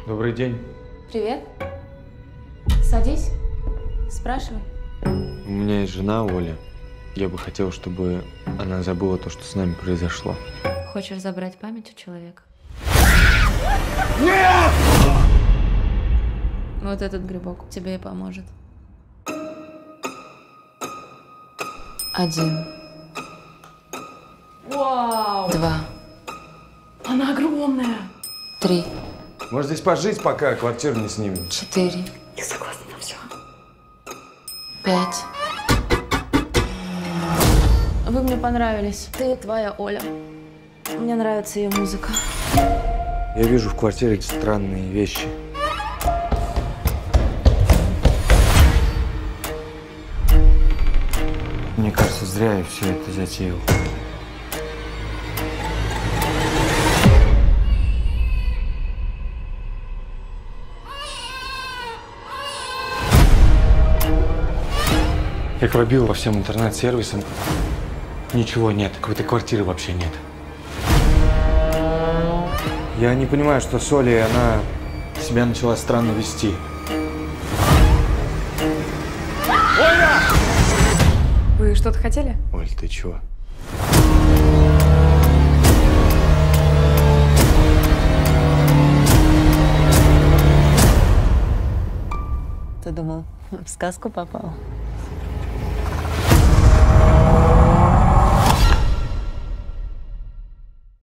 Добрый день. Привет. Садись. Спрашивай. У меня есть жена Оля. Я бы хотел, чтобы она забыла то, что с нами произошло. Хочешь забрать память у человека? Нет! Вот этот грибок тебе и поможет. 1. Вау! 2. Она огромная! 3. Может здесь пожить, пока квартиру не снимем? 4. Я согласна на все. 5. Вы мне понравились. Ты твоя Оля. Мне нравится ее музыка. Я вижу в квартире странные вещи. Мне кажется, зря я все это затеял. Я пробил по всем интернет-сервисам. Ничего нет, какой-то квартиры вообще нет. Я не понимаю, что с Олей она себя начала странно вести. Вы что-то хотели? Оль, ты чего? Ты думал, в сказку попал?